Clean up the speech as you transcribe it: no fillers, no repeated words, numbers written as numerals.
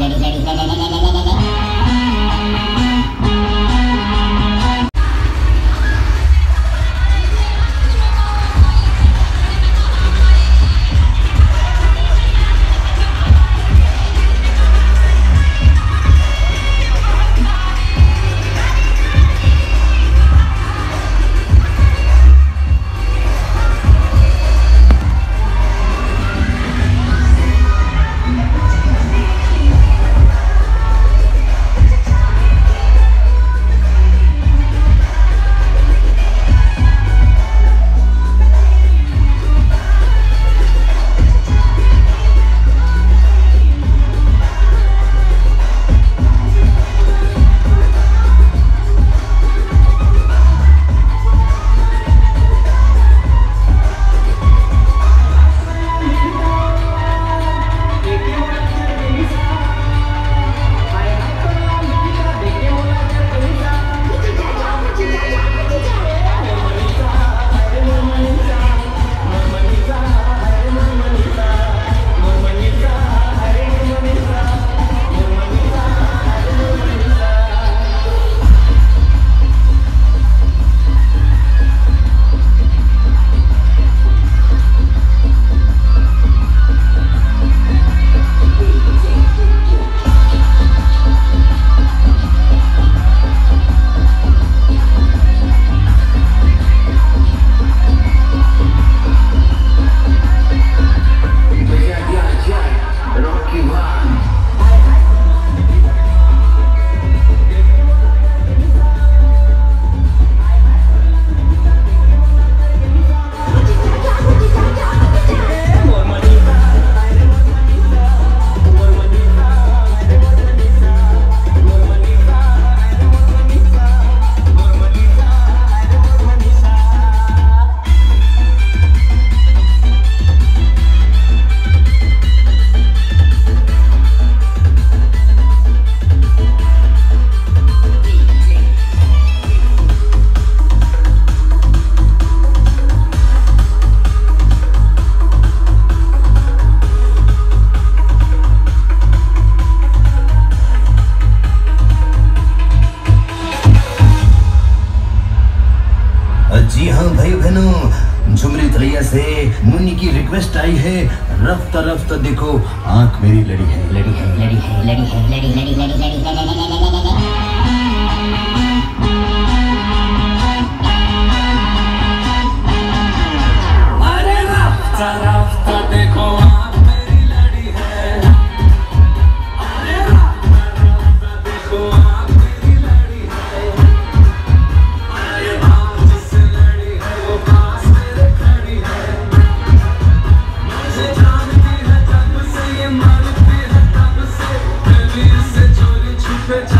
जी हाँ भाई बहनों, झुमरी तलैया से मुन्नी की रिक्वेस्ट आई है, रफ्ता रफ्ता देखो आंख मेरी लड़ी है, लड़ी है, लड़ी है, लड़ी है, लड़ी लड़ी लड़ी लड़ी अरे रफ्ता रफ्ता देखो आंख मेरी लड़ी है, अरे रफ्ता रफ्ता देखो आंख मेरी लड़ी है, अरे आंख जिससे लड़ी है वो पास मेरे खड़ी है, मुझे जानती है तब से ये मरती है तब से, मैं भी इससे चोरी छुपे